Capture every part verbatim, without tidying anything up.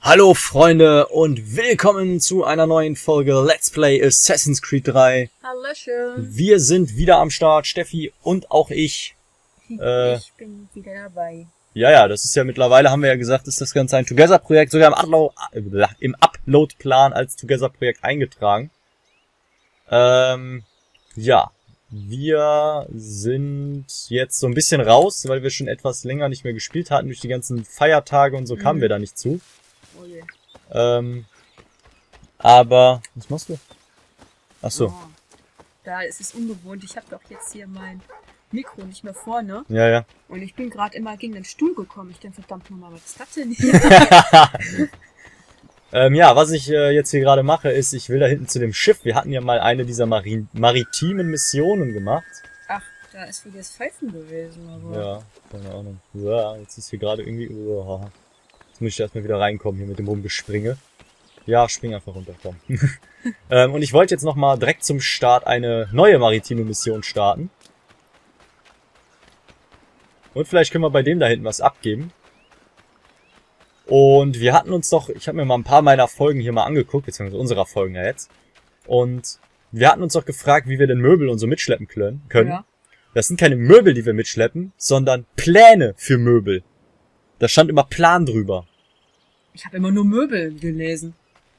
Hallo Freunde und willkommen zu einer neuen Folge Let's Play Assassin's Creed drei. Hallöchen. Wir sind wieder am Start, Steffi und auch ich. Äh, ich bin wieder dabei. Ja, ja, das ist ja mittlerweile, haben wir ja gesagt, ist das Ganze ein Together-Projekt, sogar im, Upload, äh, im Upload-Plan als Together-Projekt eingetragen. Ähm, ja, wir sind jetzt so ein bisschen raus, weil wir schon etwas länger nicht mehr gespielt hatten. Durch die ganzen Feiertage und so kamen Mhm. wir da nicht zu. Oh je. Ähm, aber, was machst du? Ach so. Oh. Da ist es ungewohnt. Ich habe doch jetzt hier mein Mikro nicht mehr vorne. Ja, ja. Und ich bin gerade immer gegen den Stuhl gekommen. Ich denke, verdammt nochmal, was ist das denn hier? ähm, ja, was ich äh, jetzt hier gerade mache, ist, ich will da hinten zu dem Schiff. Wir hatten ja mal eine dieser Marin maritimen Missionen gemacht. Ach, da ist wieder das Pfeifen gewesen. Aber Ja, keine Ahnung. Ja, jetzt ist hier gerade irgendwie... Oh, jetzt muss ich erstmal wieder reinkommen hier mit dem Rumgespringe. Ja, spring einfach runter, komm. ähm, und ich wollte jetzt nochmal direkt zum Start eine neue maritime Mission starten. Und vielleicht können wir bei dem da hinten was abgeben. Und wir hatten uns doch, ich habe mir mal ein paar meiner Folgen hier mal angeguckt, beziehungsweise unserer Folgen ja jetzt. Und wir hatten uns doch gefragt, wie wir denn Möbel und so mitschleppen können. können. Ja. Das sind keine Möbel, die wir mitschleppen, sondern Pläne für Möbel. Da stand immer Plan drüber. ich habe immer nur Möbel gelesen.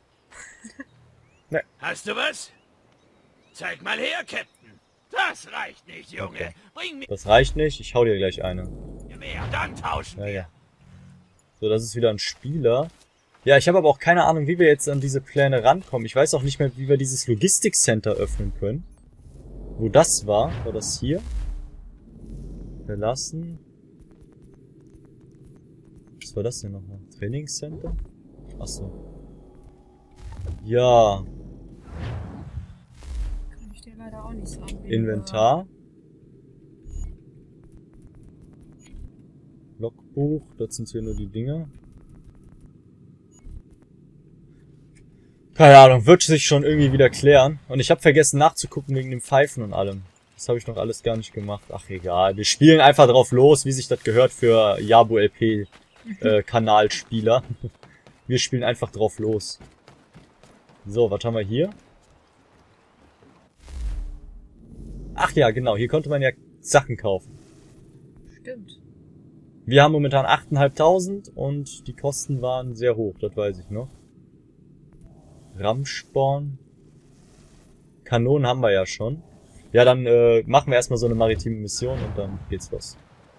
Hast du was? Zeig mal her, Captain. Das reicht nicht, Junge. Okay. Bring mir Das reicht nicht, ich hau dir gleich eine. mehr, dann tauschen Ja, wir. ja. So, das ist wieder ein Spieler. Ja, ich habe aber auch keine Ahnung, wie wir jetzt an diese Pläne rankommen. Ich weiß auch nicht mehr, wie wir dieses Logistikcenter öffnen können. Wo das war? War das hier? Verlassen. Was war das denn nochmal? Trainingscenter? Achso. Ja. Kann ich dir leider auch nicht sagen. Inventar. Logbuch, das sind hier nur die Dinger. Keine Ahnung, wird sich schon irgendwie wieder klären. Und ich habe vergessen nachzugucken wegen dem Pfeifen und allem. Das habe ich noch alles gar nicht gemacht. Ach egal, wir spielen einfach drauf los, wie sich das gehört für Jabu L P äh, Kanalspieler. Wir spielen einfach drauf los. So, was haben wir hier? Ach ja, genau, hier konnte man ja Sachen kaufen. Stimmt. Wir haben momentan achttausendfünfhundert und die Kosten waren sehr hoch, das weiß ich noch. Rammsporn. Kanonen haben wir ja schon. Ja, dann äh, machen wir erstmal so eine maritime Mission und dann geht's los.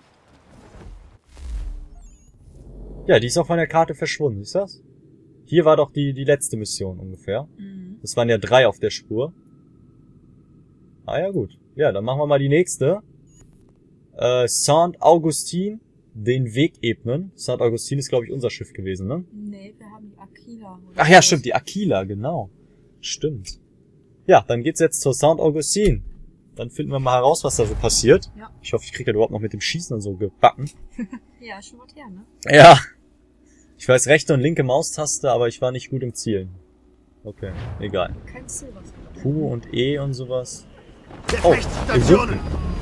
Ja, die ist auch von der Karte verschwunden, siehst du das? Hier war doch die, die letzte Mission ungefähr. Mhm. Das waren ja drei auf der Spur. Ah ja, gut. Ja, dann machen wir mal die nächste. Äh, Saint-Augustin, den Weg ebnen. Saint-Augustin ist, glaube ich, unser Schiff gewesen, ne? Nee, wir haben die Aquila. oder Ach ja, was. stimmt, die Aquila, genau. Stimmt. Ja, dann geht's jetzt zur Saint-Augustin. Dann finden wir mal heraus, was da so passiert. Ja. Ich hoffe, ich kriege das überhaupt noch mit dem Schießen und so gebacken. Ja, schon was her, ne? Ja. Ich weiß rechte und linke Maustaste, aber ich war nicht gut im Zielen. Okay, egal. Kein Silber. Q und E und sowas. Oh, Gefechtsstationen.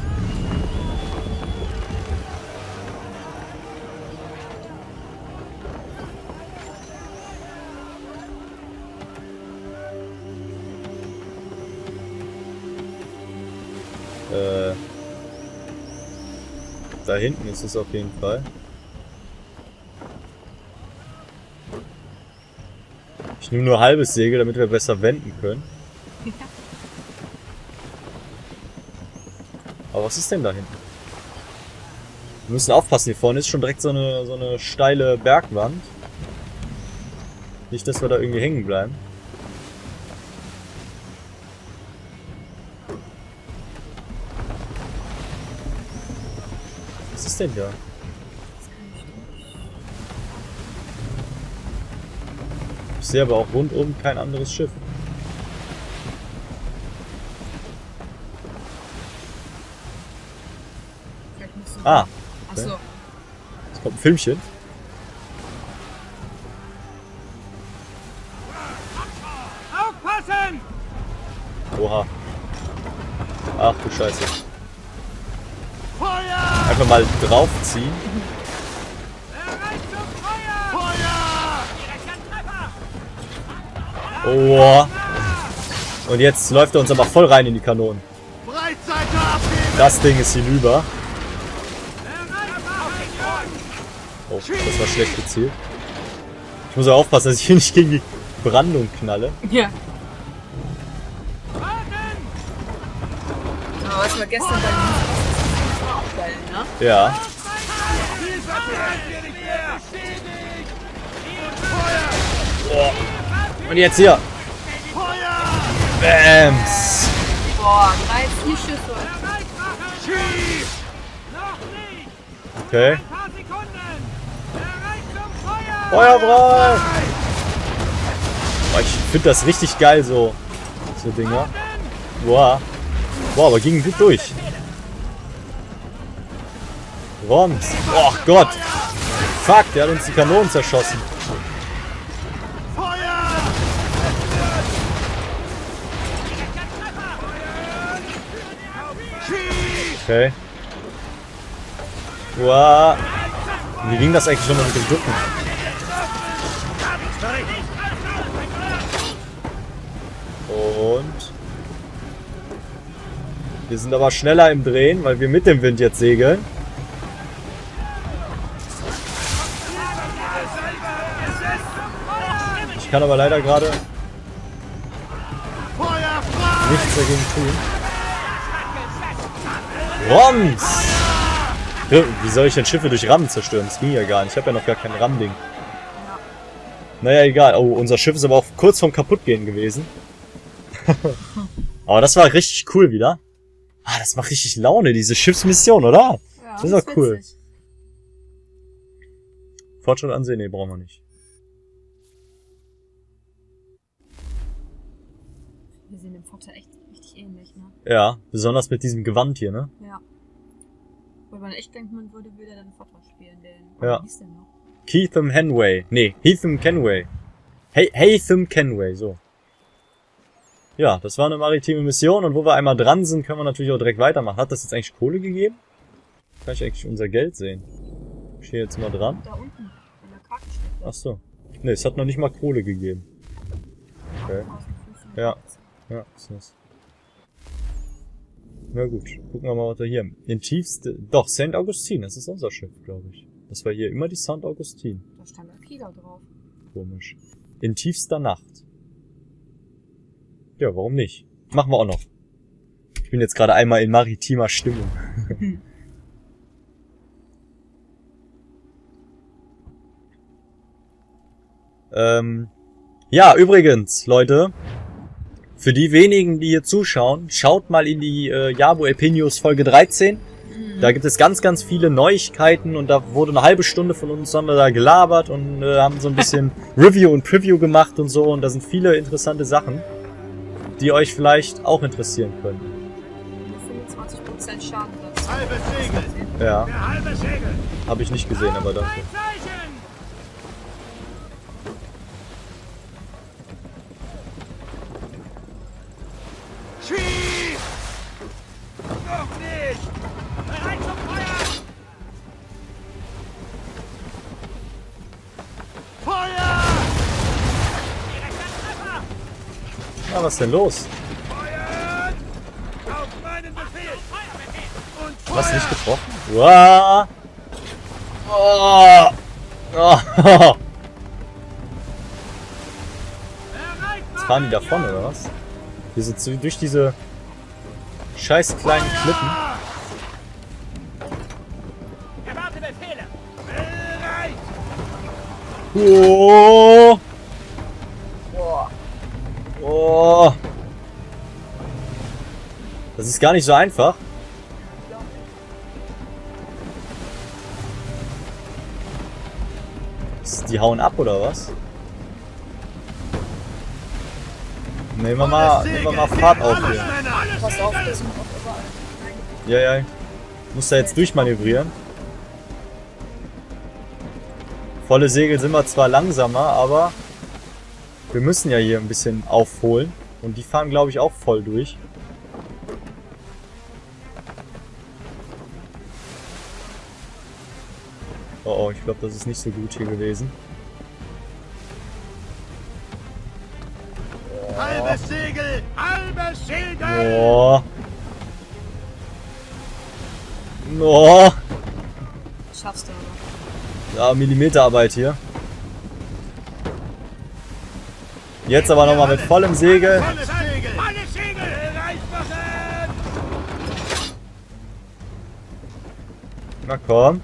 Äh, da hinten ist es auf jeden Fall. Ich nehme nur halbes Segel, damit wir besser wenden können. Aber was ist denn da hinten? Wir müssen aufpassen, hier vorne ist schon direkt so eine, so eine steile Bergwand. Nicht, dass wir da irgendwie hängen bleiben. Was ist denn da? Ich sehe aber auch rundum kein anderes Schiff. Vielleicht musst du- Ah, Ach so. jetzt kommt ein Filmchen. Aufpassen! Oha. Ach du Scheiße. Feuer! Einfach mal draufziehen. Bereit zum Feuer! Feuer! Oh. Und jetzt läuft er uns aber voll rein in die Kanonen. Das Ding ist hinüber. Oh, das war schlecht gezielt. Ich muss auch aufpassen, dass ich hier nicht gegen die Brandung knalle. Ja. Aber was wir gestern bei geil, ne? Ja. Oh. Und jetzt hier. Bams. Boah, drei, vier Schiffe. Okay. Feuer frei! Boah, ich finde das richtig geil, so, so Dinger. Boah. Boah, aber ging gut durch. Roms. Oh Gott. Fuck, der hat uns die Kanonen zerschossen. Okay. Wow. Wie ging das eigentlich schon mal mit dem Ducken? Und wir sind aber schneller im Drehen, weil wir mit dem Wind jetzt segeln. Ich kann aber leider gerade nichts dagegen tun. Roms! Wie soll ich denn Schiffe durch Rammen zerstören? Das ging ja gar nicht. Ich habe ja noch gar kein Rammding. Naja, egal. Oh, unser Schiff ist aber auch kurz vorm Kaputtgehen gewesen. Aber das war richtig cool wieder. Ah, das macht richtig Laune, diese Schiffsmission, oder? Ja, das ist doch ist cool. witzig. Fortschritt ansehen? Nee, brauchen wir nicht. Wir sehen dem Vater echt richtig ähnlich, ne? Ja, besonders mit diesem Gewand hier, ne? Ja. Weil man echt denkt, man würde wieder den Vater spielen, den. Ja. Wie hieß der noch? Keitham Henway. Nee, Heatham Kenway. Hey, Hatham Kenway, so. Ja, das war eine maritime Mission und wo wir einmal dran sind, können wir natürlich auch direkt weitermachen. Hat das jetzt eigentlich Kohle gegeben? Kann ich eigentlich unser Geld sehen? Ich stehe jetzt mal dran. Da unten, in der Karte steht das. Ach so. Ne, es hat noch nicht mal Kohle gegeben. Okay. Ja. Ja, ist das. Na gut, gucken wir mal, was wir hier haben. In tiefste... Doch, Saint Augustine, das ist unser Schiff, glaube ich. Das war hier immer die Saint Augustine. Da stand Aquila drauf. Komisch. In tiefster Nacht. Ja, warum nicht? Machen wir auch noch. Ich bin jetzt gerade einmal in maritimer Stimmung. ähm, ja, übrigens, Leute, für die wenigen, die hier zuschauen, schaut mal in die äh, Jabo Epinius Folge dreizehn. Mhm. Da gibt es ganz, ganz viele Neuigkeiten und da wurde eine halbe Stunde von uns, haben wir da gelabert und äh, haben so ein bisschen Review und Preview gemacht und so und da sind viele interessante Sachen, die euch vielleicht auch interessieren können. fünfundzwanzig Prozent Schadenplatz. Halbes Segel! Ja, Der halbe Segel! habe ich nicht gesehen, aber danke. Schieß! Noch nicht! Bereit zum Feuer! Feuer! Direkter Treffer! Na, was ist denn los? Feuert! Auf meinen Befehl! Und Feuer! Was, nicht getroffen? Uah! Oh! Oh! Jetzt fahren die davon, oder was? Diese, durch diese scheiß kleinen Klippen. Erwarte Befehle! Bereit! Oh! Oh! Das ist gar nicht so einfach. Die hauen ab, oder was? Nehmen wir mal, nehmen wir mal Fahrt auf hier. Pass auf, das sind auch überall. Ja, ja. Ich muss da jetzt durchmanövrieren. Volle Segel sind wir zwar langsamer, aber wir müssen ja hier ein bisschen aufholen. Und die fahren, glaube ich, auch voll durch. Oh, oh, ich glaube, das ist nicht so gut hier gewesen. Halbes Segel! Halbes Segel! Oh. Oh. Schaffst du aber. Ja, Millimeterarbeit hier. Jetzt aber nochmal mit vollem Segel. Volles Segel! Volles Segel! Reichmachen! Na komm.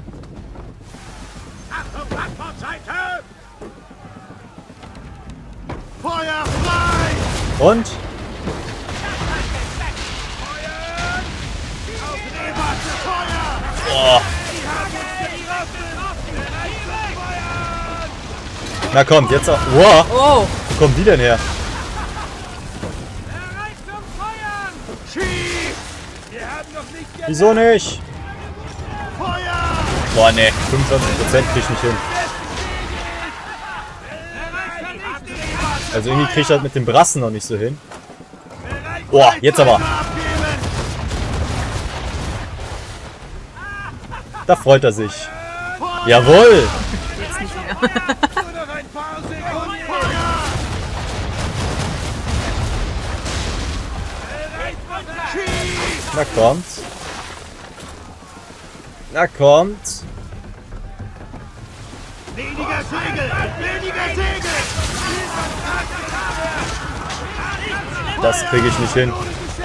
Achtung, Backbordseite! Feuer frei! Und? Feuern! Auf die Waffe, Feuer! Oh. Die haben uns getroffen! Bereit zum Feuern! Na kommt, jetzt auch. Wow. Oh! Wo kommen die denn her? Bereit zum Feuern! Schieß! Wir haben noch nicht gelernt! Wieso nicht? Feuer! Boah, ne. fünfundzwanzig Prozent krieg ich nicht hin. Also irgendwie krieg ich das mit dem Brassen noch nicht so hin. Boah, jetzt aber. Da freut er sich. Jawohl. Jetzt nicht mehr. Nur noch ein paar Sekunden! Schieß! Na kommt. Na kommt. Weniger Segel! Weniger Segel! Das kriege ich nicht hin.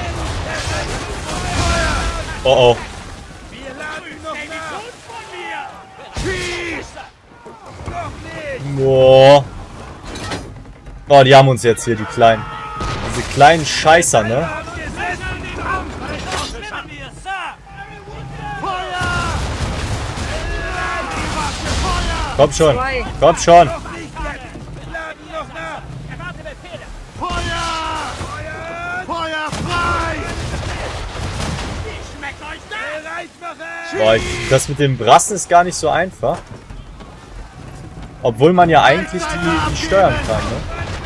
Oh oh. Wir laden noch nach! Schieß! Noch nicht! Boah. Oh, die haben uns jetzt hier, die Kleinen. Diese kleinen Scheißer, ne? Gesessen den Raum! Verschwinden wir, Sir! Feuer! Die Waffe, Feuer! Komm schon. Zwei. Komm schon. Noch nicht jetzt! Laden noch nach! Erwarte Befehle! Feuer! Feuer! Feuer frei! Wie schmeckt euch das? Bereit machen! Boah, ich- das mit dem Brassen ist gar nicht so einfach. Obwohl man ja eigentlich die, die steuern kann, ne?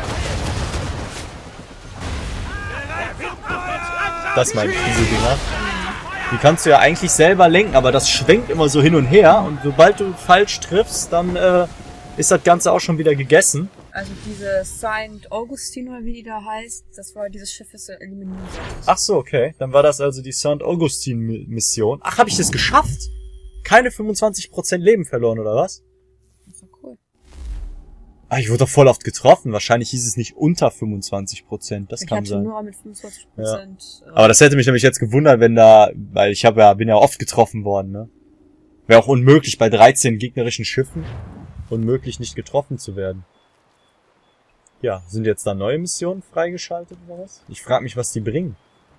Bereit zum Feuer! Das meine ich, diese Dinger. Die kannst du ja eigentlich selber lenken, aber das schwenkt immer so hin und her. Und sobald du falsch triffst, dann äh, ist das Ganze auch schon wieder gegessen. Also diese Saint Augustine oder wie die da heißt, das war dieses Schiff, das du eliminieren solltest. Ach so, okay. Dann war das also die Saint Augustine-Mission. Ach, habe ich das geschafft? Keine fünfundzwanzig Prozent Leben verloren, oder was? Das war cool. Ah, ich wurde doch voll oft getroffen. Wahrscheinlich hieß es nicht unter fünfundzwanzig Prozent. Das Ich kann hatte sein. nur mit fünfundzwanzig Prozent. Aber das hätte mich nämlich jetzt gewundert, wenn da, weil ich habe ja, bin ja oft getroffen worden, ne? Wäre auch unmöglich bei dreizehn gegnerischen Schiffen, unmöglich nicht getroffen zu werden. Ja, sind jetzt da neue Missionen freigeschaltet oder was? Ich frage mich, was die bringen.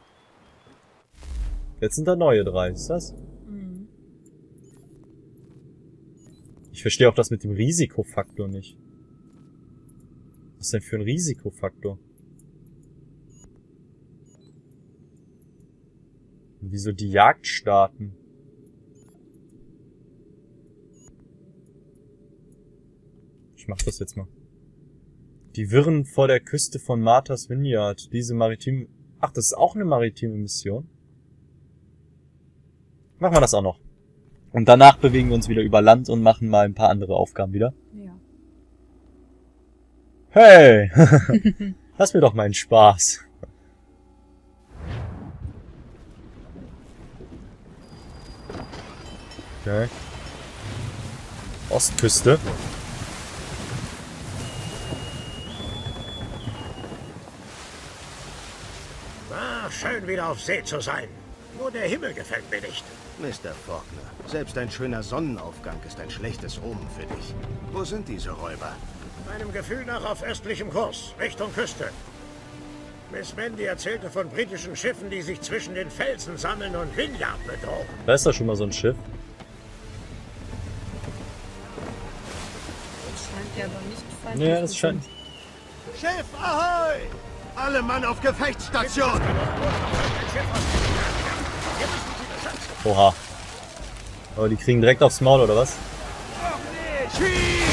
Jetzt sind da neue drei, ist das? Mhm. Ich verstehe auch das mit dem Risikofaktor nicht. Was denn für ein Risikofaktor? Und wieso die Jagd starten? Ich mach das jetzt mal. Die Wirren vor der Küste von Martha's Vineyard. Diese maritime... Ach, das ist auch eine maritime Mission? Machen wir das auch noch. Und danach bewegen wir uns wieder über Land und machen mal ein paar andere Aufgaben wieder. Ja. Hey! Lass mir doch meinen Spaß. Okay. Ostküste. Ah, schön wieder auf See zu sein. Nur der Himmel gefällt mir nicht. Mister Faulkner, selbst ein schöner Sonnenaufgang ist ein schlechtes Omen für dich. Wo sind diese Räuber? Meinem Gefühl nach auf östlichem Kurs, Richtung Küste. Miss Mandy erzählte von britischen Schiffen, die sich zwischen den Felsen sammeln und Vineyard bedrohen. Da ist doch schon mal so ein Schiff. Das scheint ja aber nicht feindlich Nee, das zu scheint... sein. Schiff, ahoi! Alle Mann auf Gefechtsstation! Oha. Aber die kriegen direkt aufs Maul, oder was? Schieß!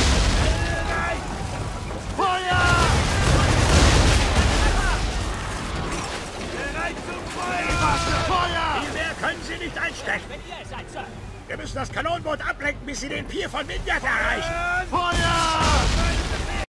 Feuer! Bereit zum Feuer! Feuer! Viel mehr können Sie nicht einstecken. Wir müssen das Kanonenboot ablenken, bis Sie den Pier von Vineyard erreichen. Feuer!